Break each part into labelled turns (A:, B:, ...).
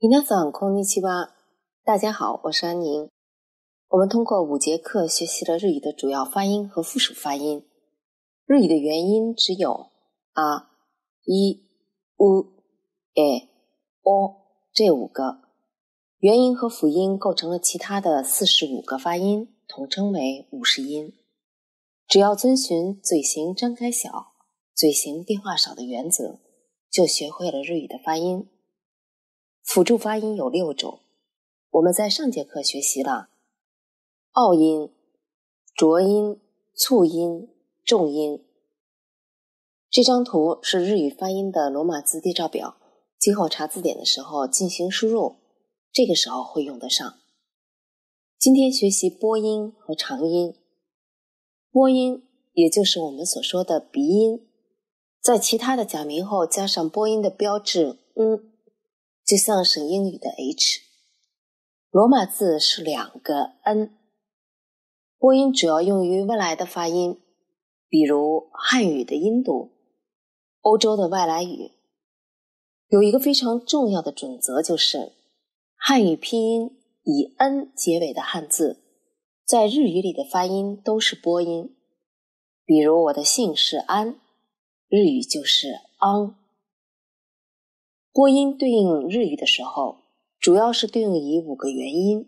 A: 皆さんこんにちは，大家好，我是安宁。我们通过5节课学习了日语的主要发音和附属发音。日语的元音只有あ、い、う、え、お这5个，元音和辅音构成了其他的45个发音，统称为50音。只要遵循嘴型张开小、嘴型变化少的原则，就学会了日语的发音。辅助发音有6种，我们在上节课学习了拗音、浊音、促音、重音。这张图是日语发音的罗马字对照表，今后查字典的时候进行输入，这个时候会用得上。今天学习播音和长音。播音也就是我们所说的鼻音，在其他的假名后加上播音的标志就像是英语的 H。 罗马字是2个 N。 播音主要用于未来的发音，比如汉语的音读，欧洲的外来语。有一个非常重要的准则，就是汉语拼音以 N 结尾的汉字在日语里的发音都是播音。比如我的姓是安，日语就是昂。播音对应日语的时候，主要是对应以5个元音，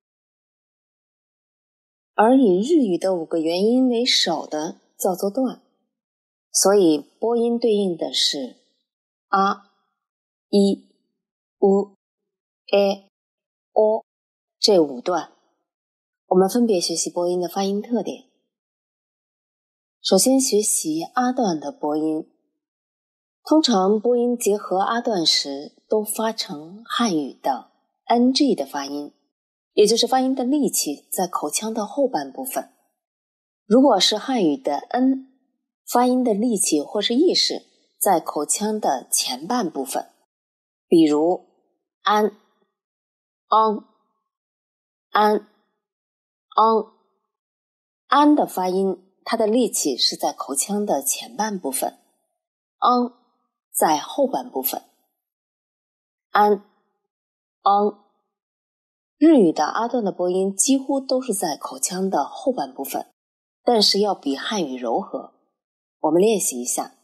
A: 而以日语的5个元音为首的叫做段，所以播音对应的是あ、い、う、え、お这5段。我们分别学习播音的发音特点。首先学习啊段的播音。通常播音结合啊段时都发成汉语的 NG 的发音，也就是发音的力气在口腔的后半部分。如果是汉语的 N， 发音的力气或是意识在口腔的前半部分。比如安、昂、安、昂。安的发音，它的力气是在口腔的前半部分，昂在后半部分。安、昂。日语的啊段的播音几乎都是在口腔的后半部分，但是要比汉语柔和。我们练习一下。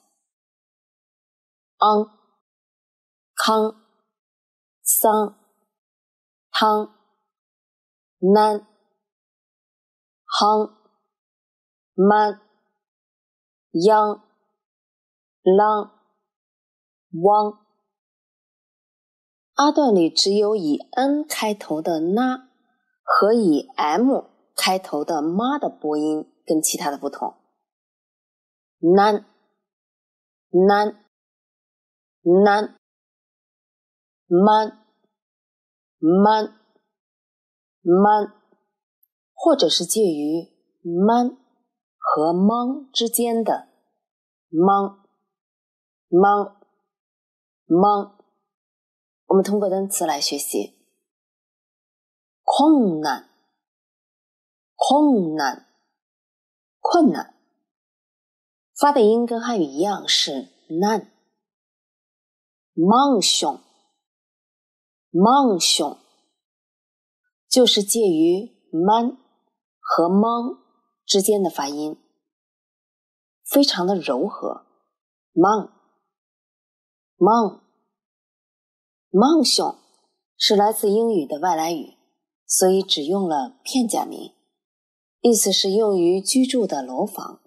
A: 昂、康、桑、汤、南、夯、man、央、啷、汪。啊段里只有以 N 开头的那和以 M 开头的妈的播音跟其他的不同。南、南、南、man、man、man，或者是介于 man 和 mang 之间的 mang、mang、mang。我们通过单词来学习。困难、困难、困难，发的音跟汉语一样是难。マンション、マンション就是介于 man 和 mang 之间的发音，非常的柔和。man、man、マンション是来自英语的外来语，所以只用了片假名，意思是用于居住的楼房。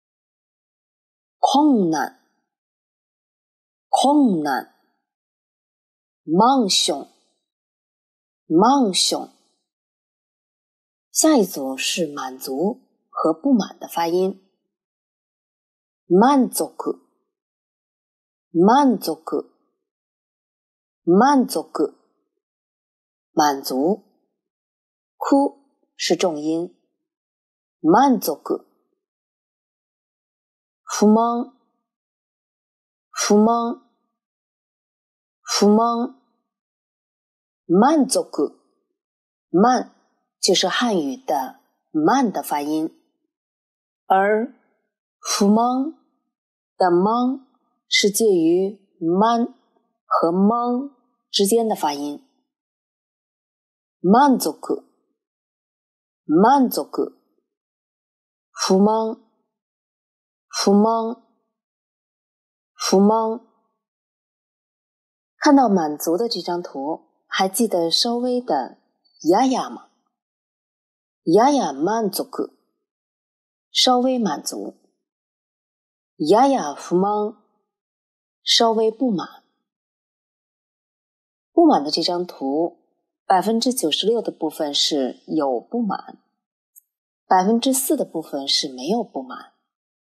A: 困難、困難、マンション、マンション。下一组是满足和不满的发音。満足、満足、満足、满足。哭是重音。満足。不満、不満、不満。満足。満就是汉语的慢的发音，而不満的満是介于 man 和 mang 之间的发音。 満足、満足、不満、不満、不満。看到满足的这张图，还记得稍微的やや吗？やや満足，稍微满足。やや不満，稍微不满。不满的这张图，96%的部分是有不满，4%的部分是没有不满。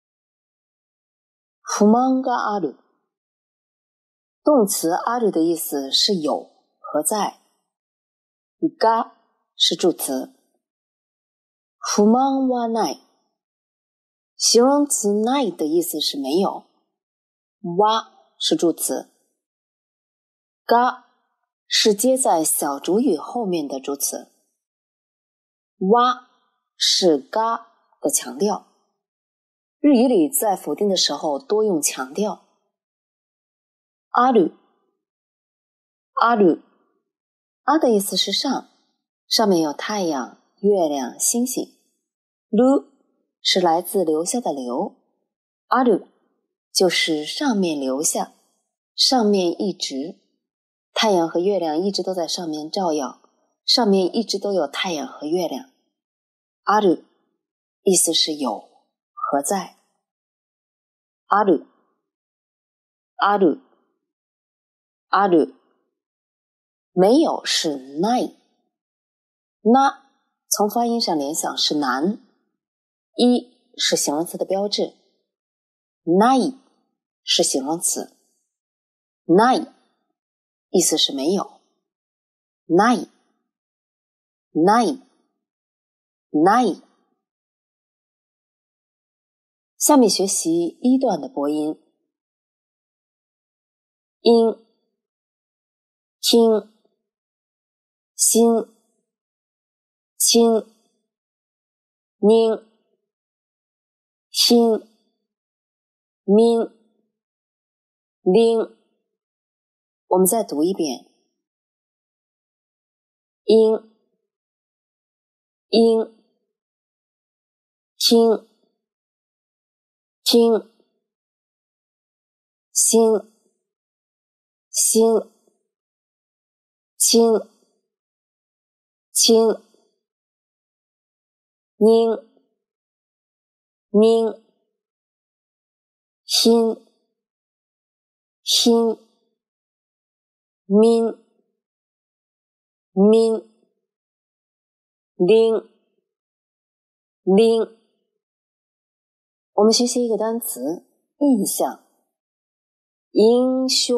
A: 不満がある，动词ある的意思是有和在，が是助词。不満はない，形容词ない的意思是没有，は是助词。が是接在小主语后面的助词，は是が的强调。日语里在否定的时候多用强调。ある、ある、あ的意思是上，上面有太阳、月亮、星星。る是来自留下的留，ある就是上面留下，上面一直。太阳和月亮一直都在上面照耀，上面一直都有太阳和月亮。ある意思是有和在。ある、ある、ある。没有是ない。な从发音上联想是难，一是形容词的标志，ない是形容词。ない意思是没有。ない、ない、ない。下面学习一段的播音。音、听、心、亲、宁、心、min、令。我们再读一遍。音、音、听、听、心、心、亲、亲、宁、宁、心、心、min、min、令、令。我们学习一个单词，印象。印象、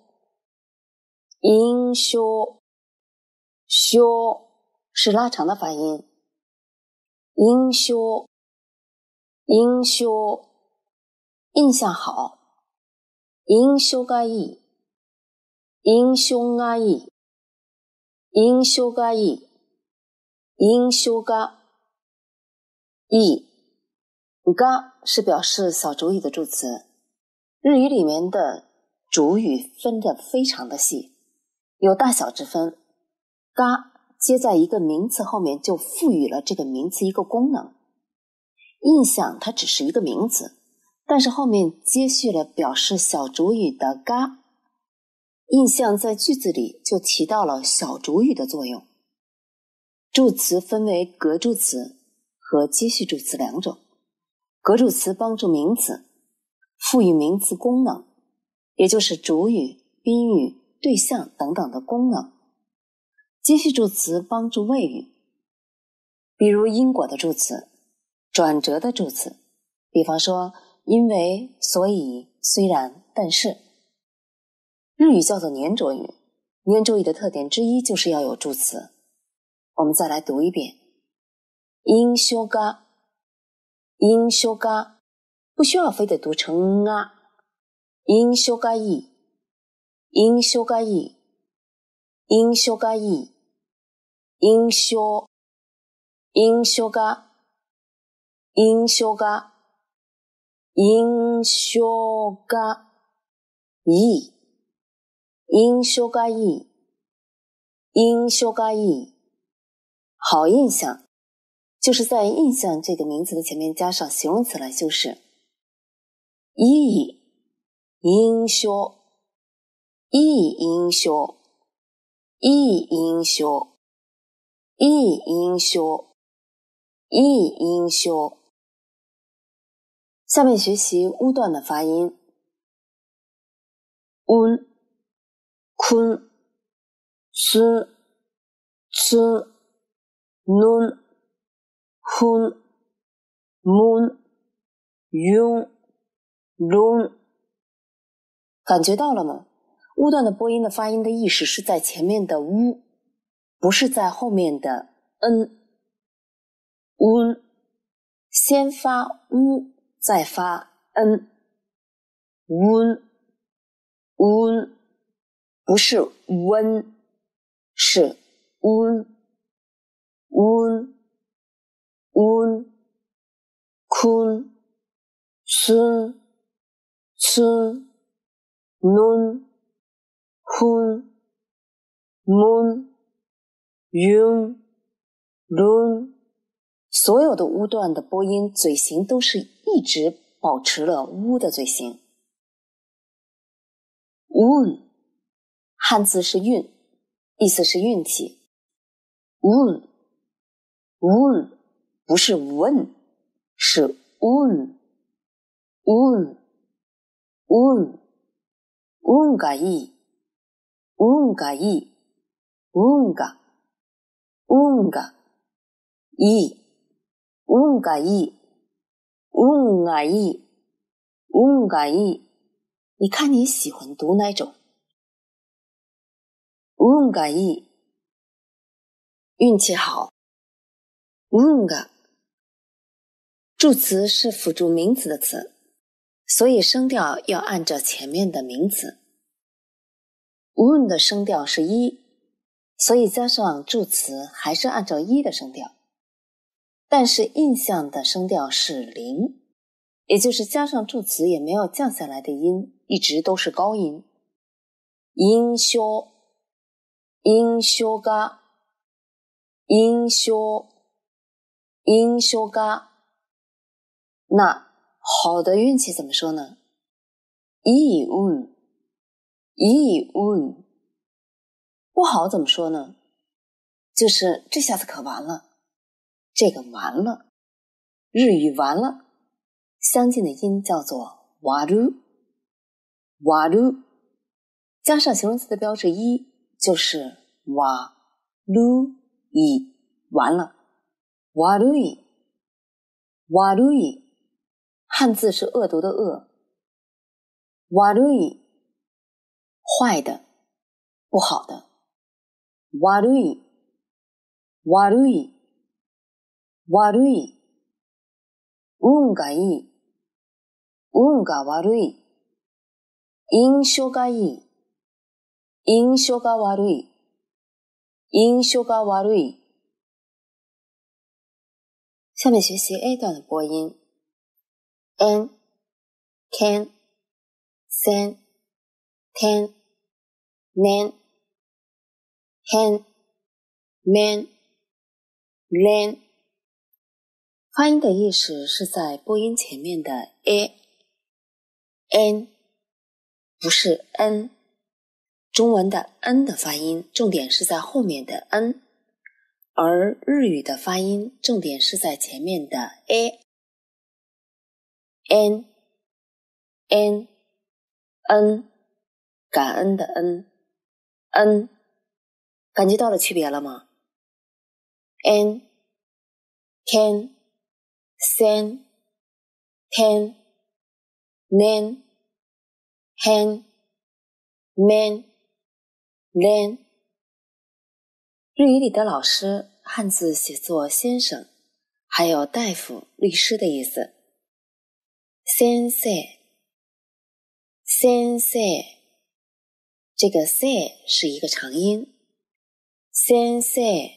A: 印象、象是拉长的发音。印象、印象、印象好。印象がいい、印象がいい、印象がいい、印象がいい。が是表示小主语的助词。日语里面的主语分得非常的细，有大小之分。が接在一个名词后面，就赋予了这个名词一个功能。印象它只是一个名词，但是后面接续了表示小主语的が，印象在句子里就起到了小主语的作用。助词分为格助词和接续助词两种。格助词帮助名词赋予名词功能，也就是主语、宾语、对象等等的功能。接续助词帮助谓语，比如因果的助词、转折的助词，比方说因为、所以、虽然、但是。日语叫做黏着语，黏着语的特点之一就是要有助词。我们再来读一遍。印象が、印象が，不需要非得读成啊。印象がいい、印象がいい、印象がいい、印象、印象が、印象が、印象がいい、印象がいい、印象がいい、 好印象，就是在印象这个名词的前面加上形容词来修饰。いい印象、いい印象、いい印象、いい印象、いい印象。下面学习乌段的发音。un、kun、sun、tsun、nun、hun、mun、yun、lun。感觉到了吗？乌段的播音的发音的意识是在前面的乌，不是在后面的n。un 先发乌，再发 n。un 不是温，是 un kun sun tsun nun hun mun yun lun。所有的乌段的播音嘴型都是一直保持了乌的嘴型。un 汉字是运，意思是运气。un 不是问，是 un un가いいun가いいun가いいun가いいun가いいun가いい。你看你喜欢读哪种？ un가いい运气好。unga 助词是辅助名词的词，所以声调要按照前面的名词。un 的声调是一，所以加上助词还是按照一的声调。但是印象的声调是零，也就是加上助词也没有降下来的音，一直都是高音。印象が那好的运气怎么说呢？いい運不好怎么说呢？就是这下子可完了，这个完了。日语完了相近的音叫做わる，加上形容词的标志一就是わるい，完了。悪い汉字是恶毒的恶。悪い坏的不好的。悪い運がいい運が悪い印象がいい印象が悪い印象が悪い。下面学习 A 段的播音。n can sen ten nen hen men len。 发音的意识是在播音前面的 n， 不是 n。 中文的 n 的发音重点是在后面的 n， 而日语的发音重点是在前面的 n， 感恩的恩，感觉到了区别了吗？ n can sen ten nen hen men len。 日语里的老师汉字写作先生，还有大夫、律师的意思。先生这个 say 是一个长音。先生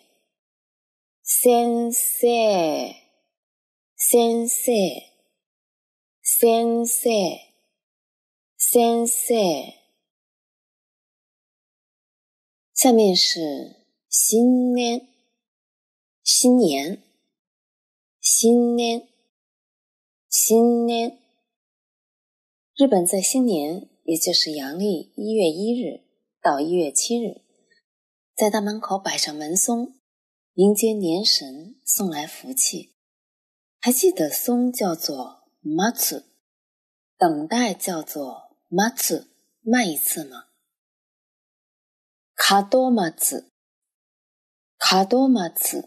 A: 下面是新年新年，新年，新年。日本在新年，也就是阳历1月1日到1月7日，在大门口摆上门松，迎接年神，送来福气。还记得松叫做 matsu， 等待叫做 matsu， 慢一次吗？門松，門松。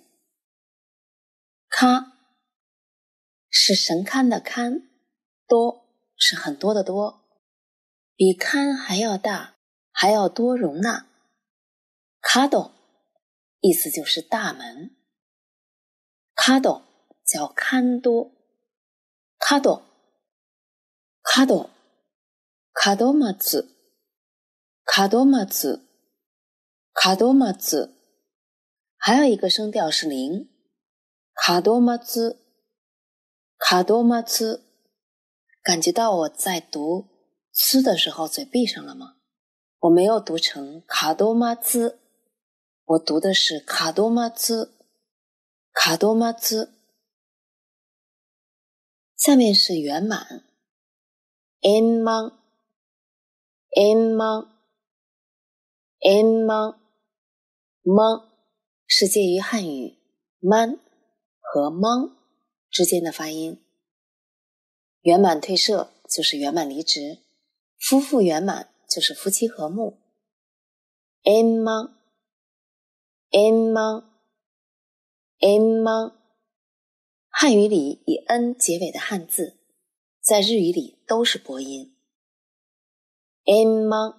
A: 咖是神龛的龛，多是很多的多，比龛还要大，还要多容纳。卡斗意思就是大门，卡斗叫龛多，卡斗門松，門松，門松。还有一个声调是零，門松，門松。感觉到我在读呲的时候嘴闭上了吗？我没有读成門松，我读的是門松，門松。下面是圆满，円満，円満，円満。満是介于汉语man和mang之间的发音。圆满退社就是圆满离职，夫妇圆满就是夫妻和睦。円満，円満，円満。汉语里以 n 结尾的汉字，在日语里都是播音。円満。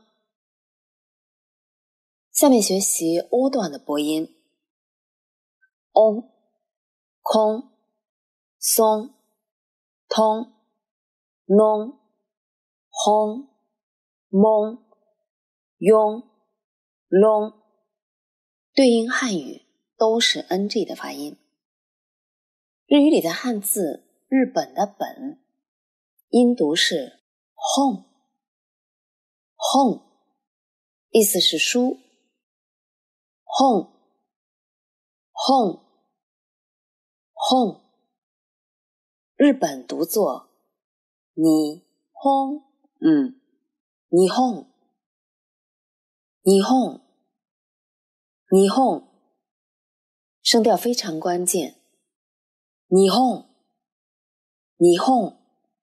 A: 下面学习 o 段的播音。on、空、松、通、弄、轰、蒙、庸、隆，对应汉语都是 ng 的发音。日语里的汉字日本的本音读是 hon， hon 意思是书， hon， hon， hon。 日本读作日本，日本，日本，日本，声调非常关键，日本，日本。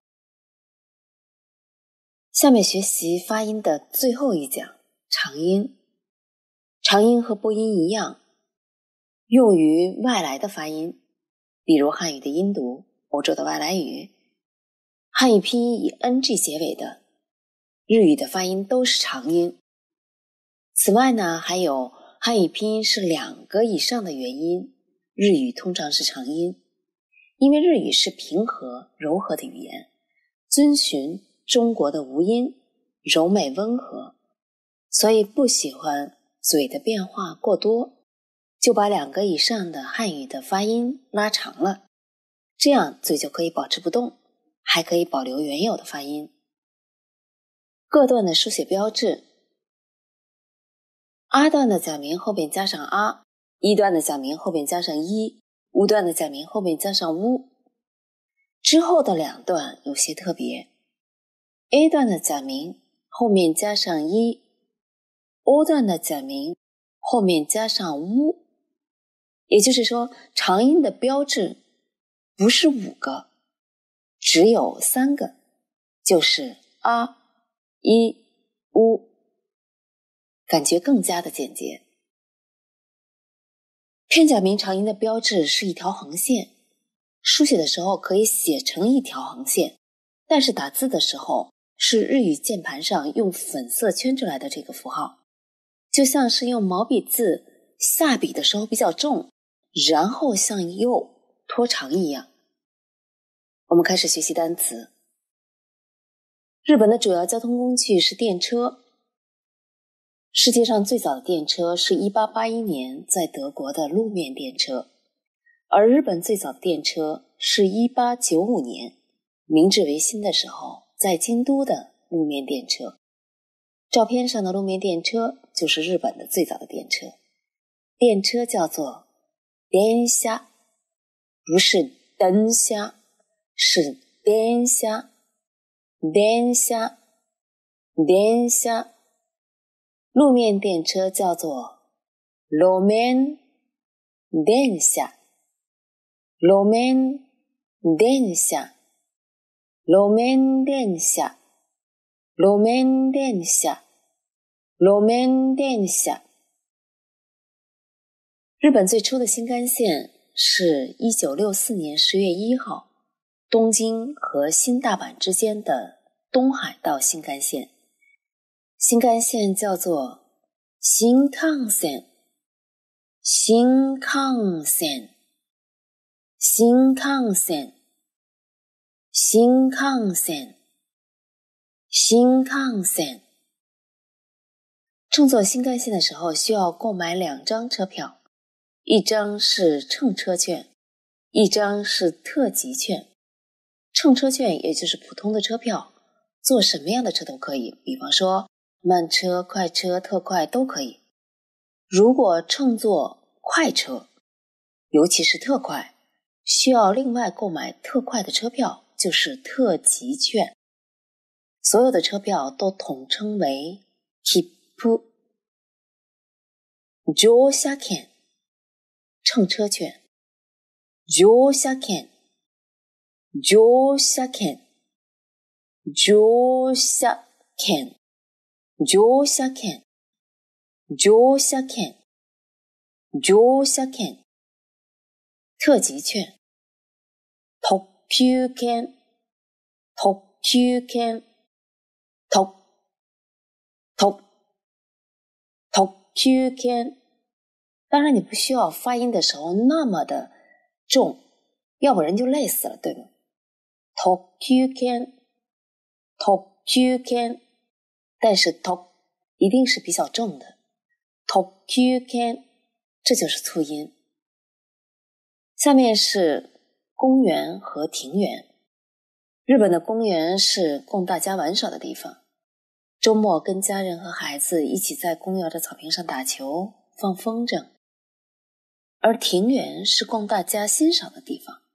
A: 下面学习发音的最后一讲，长音。长音和播音一样，用于外来的发音，比如汉语的音读，欧洲的外来语，汉语拼音以 ng 结尾的，日语的发音都是长音。此外呢，还有汉语拼音是2个以上的元音，日语通常是长音。因为日语是平和柔和的语言，遵循中国的无音，柔美温和，所以不喜欢嘴的变化过多，就把2个以上的汉语的发音拉长了，这样嘴就可以保持不动，还可以保留原有的发音。各段的书写标志，a 段的假名后边加上 a， 段的假名后边加上乌段的假名后边加上乌。之后的2段有些特别， A 段的假名后面加上O 段的假名后面加上乌，也就是说长音的标志不是5个，只有3个，就是a、乌，感觉更加的简洁。片假名长音的标志是一条横线，书写的时候可以写成一条横线，但是打字的时候是日语键盘上用粉色圈出来的这个符号，就像是用毛笔字下笔的时候比较重，然后向右拖长一样。我们开始学习单词。日本的主要交通工具是电车。世界上最早的电车是1881年在德国的路面电车，而日本最早的电车是1895年明治维新的时候在京都的路面电车。照片上的路面电车就是日本的最早的电车。电车叫做電車，不是灯下，是電車，電車，電車。路面電車叫做路面電車，路面電車，路面電車，路面電車，路面電車。日本最初的新干线是1964年10月1号东京和新大阪之间的东海道新干线。新干线叫做新幹線，新幹線，新幹線，新幹線，新幹線。乘坐新干线的时候需要购买2张车票，一张是乘车券，一张是特急券。乘车券也就是普通的车票，坐什么样的车都可以，比方说慢车、快车、特快都可以。如果乘坐快车，尤其是特快，需要另外购买特快的车票，就是特急券。所有的车票都统称为切符。乗車券，乘車券，乗車券，乗車券，乗車券，乗車券，乗車券，乗車券。特急券，特急券，特急券，特急券。当然你不需要发音的时候那么的重，要不然就累死了，对吗？特急券，特急券，但是特一定是比较重的，特急券，这就是促音。下面是公园和庭园。日本的公园是供大家玩耍的地方，周末跟家人和孩子一起在公园的草坪上打球、放风筝。而庭园是供大家欣赏的地方。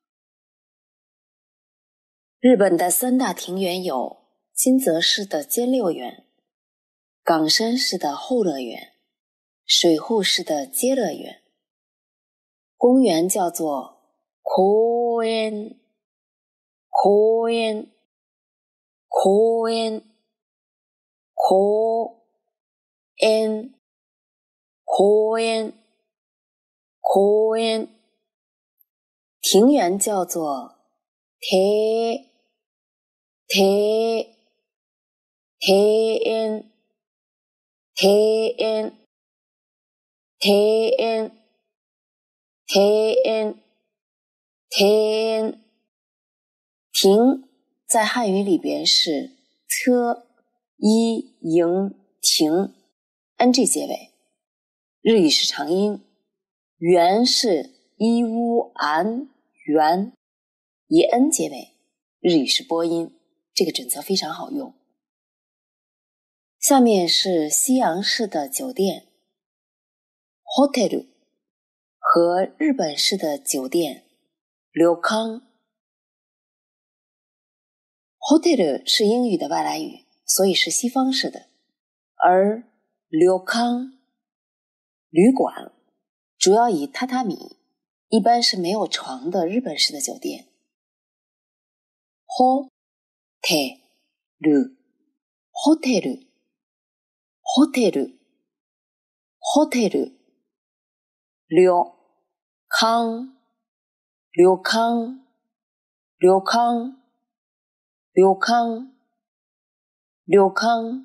A: 日本的3大庭园有金泽市的兼六园、冈山市的后乐园、水户市的接乐园。公园叫做公園、公園、公園、公園、公園、公園。庭园叫做庭園、庭園、庭園、庭園、庭園、庭園。庭在汉语里边是车、一、营、庭 ng 结尾，日语是长音。园是一、乌、安、园，以 n 结尾，日语是播音，这个准则非常好用。下面是西洋式的酒店 hotel 和日本式的酒店旅館。hotel 是英语的外来语，所以是西方式的，而旅館旅馆主要以榻榻米，一般是没有床的日本式的酒店。ホテル、ホテル、ホテル、ホテル、旅館、旅館、旅館、旅館、旅館。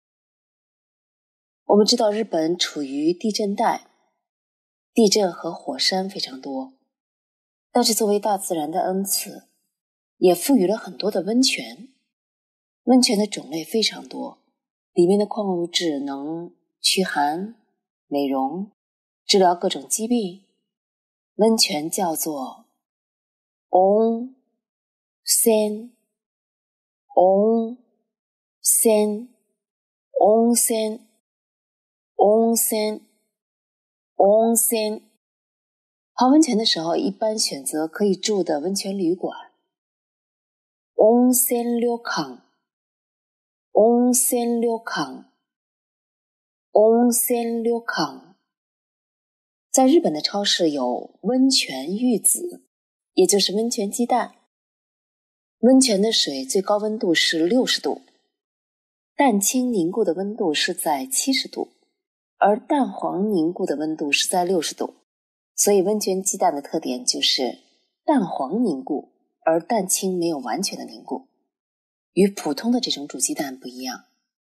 A: 我们知道日本处于地震带，地震和火山非常多，但是作为大自然的恩赐，也赋予了很多的温泉。温泉的种类非常多，里面的矿物质能驱寒、美容、治疗各种疾病。温泉叫做温泉、温泉、温泉、温泉、温泉。 泡温泉的时候，一般选择可以住的温泉旅馆。温泉旅館、温泉旅館、温泉旅館。在日本的超市有温泉玉子，也就是温泉鸡蛋。温泉的水最高温度是60度，蛋清凝固的温度是在70度，而蛋黄凝固的温度是在60度。所以温泉鸡蛋的特点就是蛋黄凝固，而蛋清没有完全的凝固，与普通的这种煮鸡蛋不一样。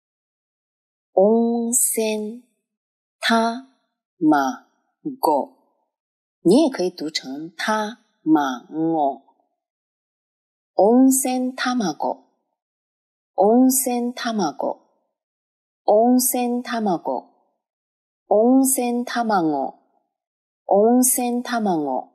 A: 温泉たまご，你也可以读成たまご。温泉卵、温泉卵、温泉卵、温泉卵、温泉卵。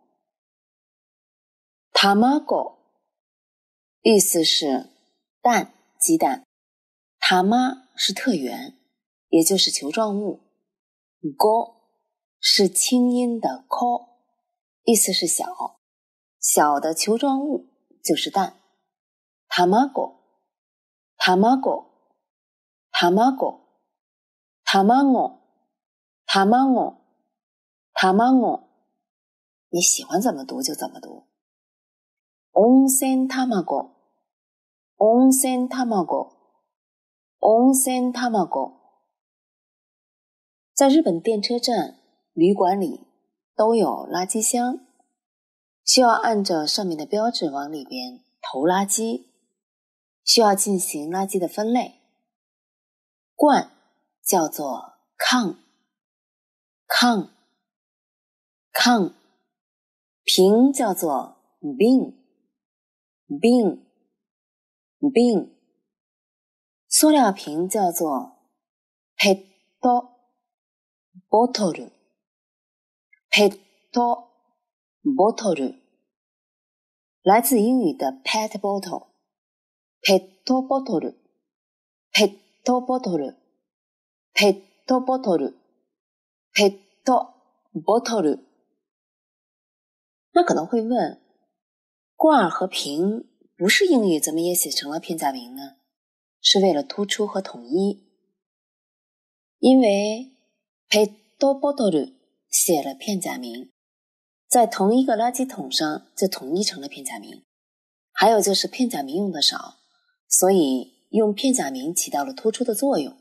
A: 卵意思是蛋、鸡蛋，たま是特元，也就是球状物，ご是清音的 ko， 意思是小，小的球状物就是蛋。卵、卵、卵、卵、卵、卵，你喜欢怎么读就怎么读。温泉卵、温泉卵、温泉卵。在日本电车站、旅馆里都有垃圾箱，需要按照上面的标志往里边投垃圾，需要进行垃圾的分类。罐叫做缶、缶、缶。瓶叫做瓶、瓶、瓶。塑料瓶叫做ペットボトル、ペットボトル。来自英语的 pet bottle， ペットボトル、ペットボトル、ペットボトル、ペットボトル。那可能会问，罐和瓶不是英语怎么也写成了片假名呢？是为了突出和统一。因为ペットボトル写了片假名，在同一个垃圾桶上就统一成了片假名。还有就是片假名用的少，所以用片假名起到了突出的作用。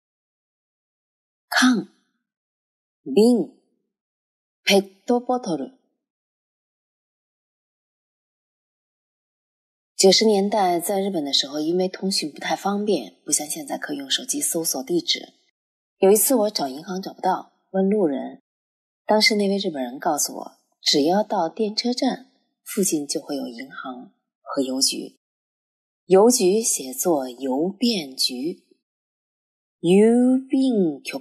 A: 缶、瓶、ペットボトル。90年代在日本的时候，因为通讯不太方便，不像现在可以用手机搜索地址。有一次我找银行找不到，问路人，当时那位日本人告诉我，只要到电车站附近就会有银行和邮局。邮局写作邮便局，郵便局、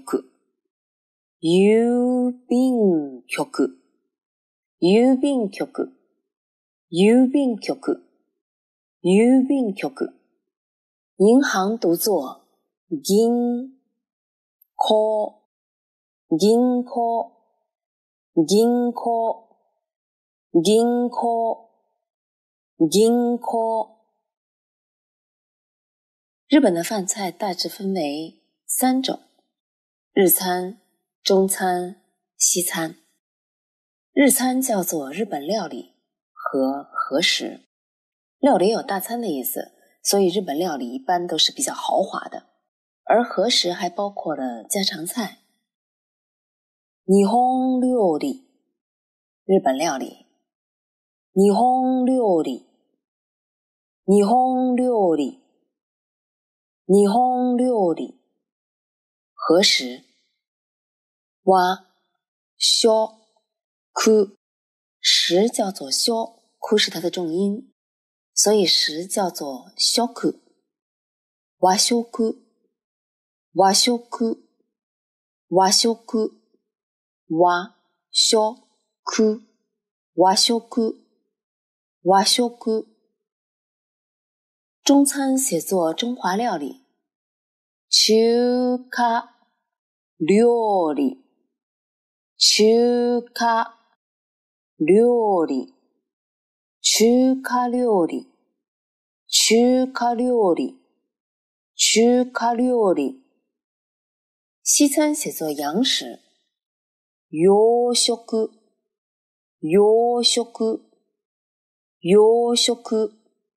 A: 郵便局、郵便局、郵便局、郵便局。银行读作銀行、銀行、銀行、銀行、銀行。日本的饭菜大致分为3种：日餐、中餐、西餐。日餐叫做日本料理和和食，料理有大餐的意思，所以日本料理一般都是比较豪华的。而和食还包括了家常菜。日本料理、日本料理、日本料理、日本料理、日本料理。和食和食、食叫做食，哭是它的重音，所以食叫做食。和食、和食、和食、和食、和食、和食。中餐写作中华料理，中華料理、中華料理、中華料理、中華料理、中華料理。西餐写作洋食，洋食、洋食、洋食。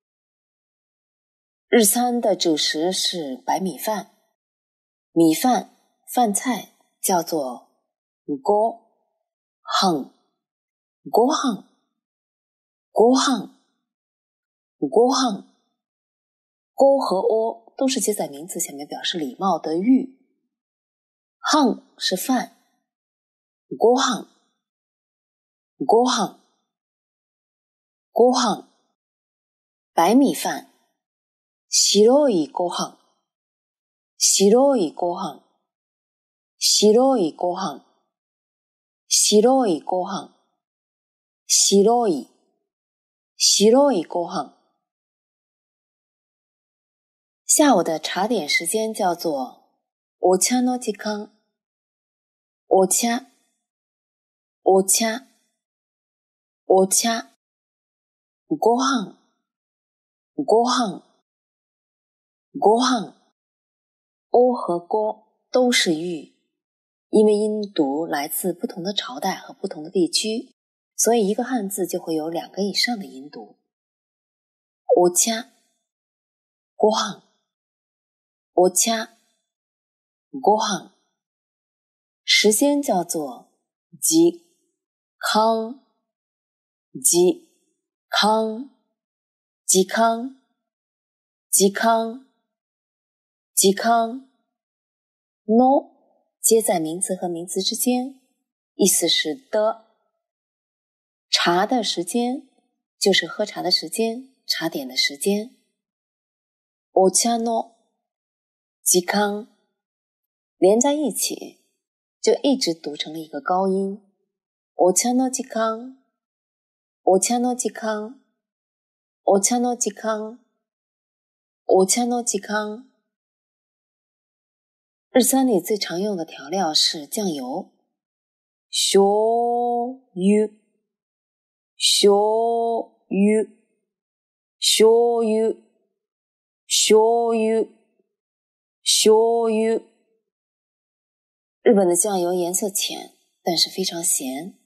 A: 日餐的主食是白米饭，米饭、饭菜叫做ご飯、ご飯、ご飯、ご飯。ご和お都是接在名词前面表示礼貌的语。飯是饭，ご飯、ご飯、ご飯。白米饭。白いご飯、白いご飯、白いご飯、白いご飯、白い、白いご飯。下午的茶点时间叫做お茶の時間、お茶、お茶、お茶。ご飯、ご飯、ご飯。お和ご都是语，因为音读来自不同的朝代和不同的地区，所以一个汉字就会有2个以上的音读。お茶、ご飯、お茶、ご飯。时间叫做時間、時間、時間、時間、時間。の接在名词和名词之間，意思是的。茶的时间就是喝茶的时间，茶点的时间。お茶の時間连在一起，就一直读成了一个高音。お茶の時間、お茶の時間、お茶の時間、お茶の時間。日餐里最常用的调料是酱油，醤油、醤油、醤油、醤油、醤油。日本的酱油颜色浅，但是非常咸。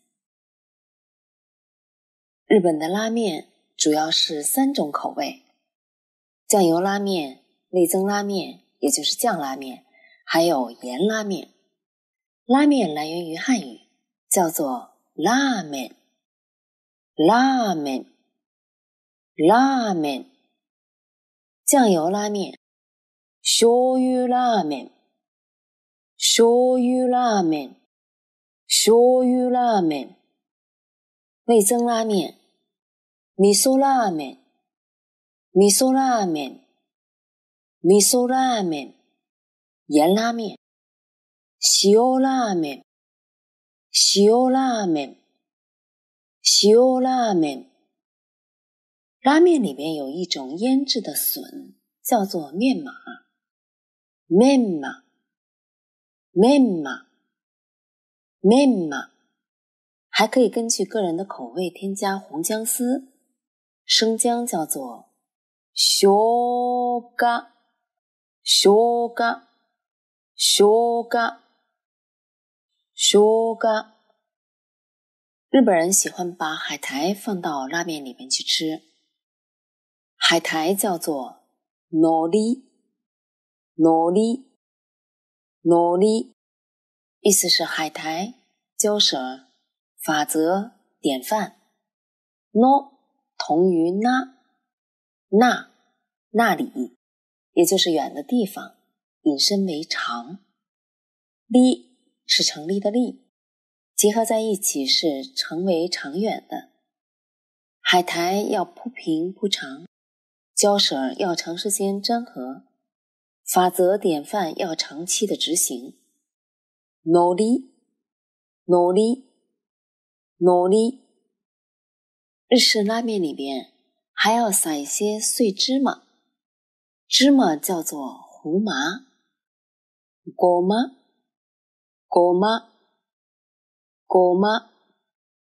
A: 日本的拉面主要是3种口味，酱油拉面、味增拉面，也就是酱拉面，还有盐拉面。拉面来源于汉语，叫做ラーメン、ラーメン、ラーメン。酱油拉面、醤油ラーメン、醤油ラーメン、醤油ラーメン。味增拉面、味噌ラーメン、味噌ラーメン、味噌ラーメン。盐拉面、塩ラーメン、塩ラーメン、塩ラーメン。拉面里面有一种腌制的笋，叫做面马、面马、面马、面马。还可以根据个人的口味添加红姜丝，生姜叫做生姜、生姜、生姜、生姜。日本人喜欢把海苔放到拉面里面去吃，海苔叫做のり、のり、のり，意思是海苔、胶绳、法则、典范。の同于那、那、那里，也就是远的地方，引申为长。り是成立的立，结合在一起是成为长远的。海苔要铺平铺长，胶绳要长时间粘合，法则典范要长期的执行。のり、のり、のり。日式拉面里面还要撒一些碎芝麻，芝麻叫做胡麻、ごま、ごま、ごま、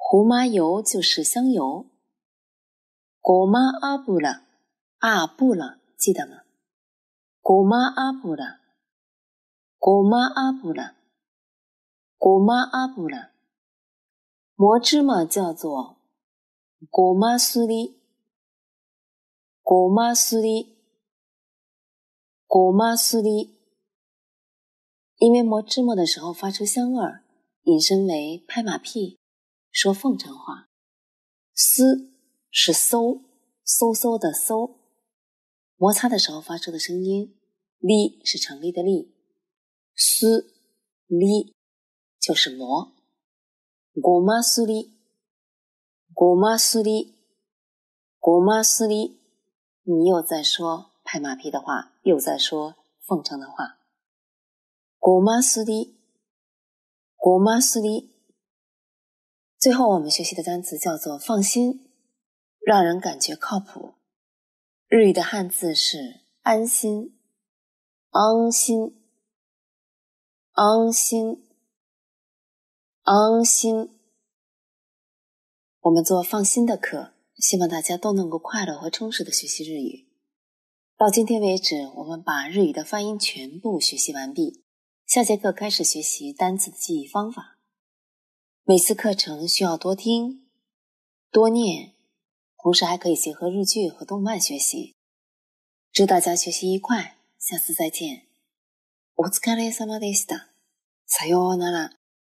A: 胡麻油就是香油。ごま油，阿布了，记得吗？ごま油，ごま油，ごま油。磨芝麻叫做ごますり，ごますり，ごますり。因为磨芝麻的时候发出香味儿，引申为拍马屁，说奉承话。撕是嗖，嗖嗖的嗖，摩擦的时候发出的声音。立是成立的立，撕立就是磨。ごますり，ごますり，ごますり。你又在说拍马屁的话，又在说奉承的话。ごますり，ごますり。最后我们学习的单词叫做放心，让人感觉靠谱。日语的汉字是安心，安心，安心，安心。我们做放心的课，希望大家都能够快乐和充实的学习日语。到今天为止，我们把日语的发音全部学习完毕。下节课开始学习单词的记忆方法。每次课程需要多听、多念，同时还可以结合日剧和动漫学习。祝大家学习愉快，下次再见。お疲れ様でした。さようなら。